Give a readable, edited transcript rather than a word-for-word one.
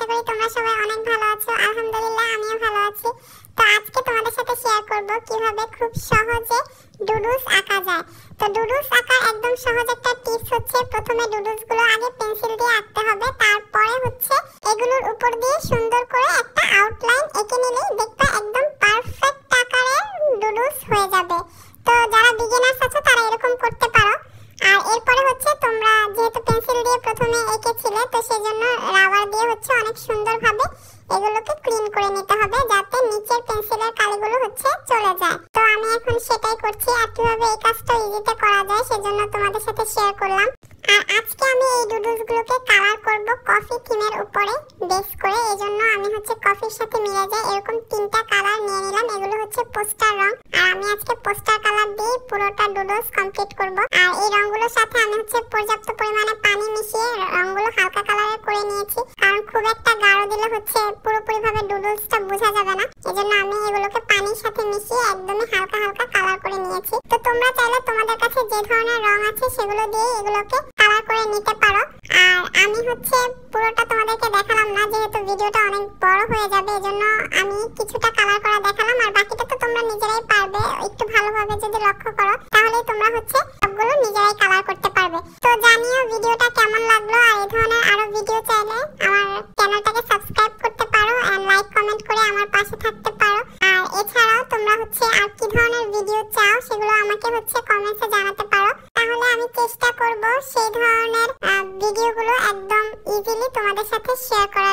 আশা করি তোমরা সবাই অনেক ভালো আছো। আলহামদুলিল্লাহ আমিও ভালো আছি। তো আজকে তোমাদের সাথে শেয়ার করব কিভাবে খুব সহজে ডুডলস আঁকা যায়। তো ডুডলস আঁকার একদম সহজ একটা টিপস হচ্ছে প্রথমে ডুডলস গুলো আগে পেন্সিল দিয়ে আঁকতে হবে, তারপরে হচ্ছে এগুলোর উপর দিয়ে সুন্দর করে একটা আউটলাইন এঁকে নিলেই দেখবে একদম পারফেক্ট আকারের ডুডলস হয়ে যাবে। তো যারা বিগিনার্স আছো তারা এরকম করতে পারো। আর এরপরে হচ্ছে তোমরা যেহেতু পেন্সিল দিয়ে প্রথমে এঁকেছিলে তো সেজন্য রাবার দিয়ে হচ্ছে অনেক সুন্দরভাবে এগুলোকে ক্লিন করে নিতে হবে যাতে নিচের পেন্সিলের কালিগুলো হচ্ছে চলে যায়। তো আমি এখন সেটাই করছি, আর কিভাবে এই কাজটা ইজিতে করা যায় সেজন্য তোমাদের সাথে শেয়ার করলাম। আর আজকে আমি এই ডুডলস গুলোকে কালার করব কফি থিমের উপরে বেস করে, এজন্য আমি হচ্ছে কফির সাথে মিলে যায় এরকম তিনটা কালার নিয়ে নিলাম। এগুলো হচ্ছে পোস্টার রং, আর আমি আজকে পোস্টার কালার দিয়ে পুরোটা ডুডলস কমপ্লিট করব। আর এই রংগুলোর সাথে আমি হচ্ছে পর্যাপ্ত পরিমাণে পানি মিশিয়ে রংগুলো হালকা কালারের করে নিয়েছি, কারণ খুব একটা গাঢ় দিলে হচ্ছে পুরোপুরিভাবে ডুডলসটা বোঝা যাবে না। এজন্য আমি এগুলোকে পানির সাথে মিশিয়ে একদমই হালকা হালকা কালার করে নিয়েছি। তো তোমরা চাইলে তোমাদের কাছে যে ধরনের রং আছে সেগুলো দিয়ে এগুলোকে কালার করে নিতে পারো। আর আমি হচ্ছে পুরোটা তোমাদেরকে দেখালাম না, যেহেতু ভিডিওটা অনেক বড় হয়ে যাবে, এজন্য আমি কিছুটা কালার করা দেখালাম। আর বাকিটা তো তোমরা নিজেরাই পারবে, একটু ভালোভাবে যদি লক্ষ্য করো তাহলে তোমরা হচ্ছে সবগুলো নিজেরাই কালার করতে পারবে। তো জানিও ভিডিওটা কেমন লাগলো, আর এই ধরনের আরো ভিডিও চাইলে আমার চ্যানেলটাকে সাবস্ক্রাইব করতে পারো এন্ড লাইক কমেন্ট করে আমার পাশে থাকতে পারো। আর এছাড়াও তোমরা হচ্ছে আর কি ধরনের ভিডিও চাও সেগুলো আমাকে হচ্ছে কমেন্টসে জানাতে পারো, তাহলে আমি চেষ্টা করব সেই ধরনের ভিডিওগুলো একদম ইজিলি তোমাদের সাথে শেয়ার করার।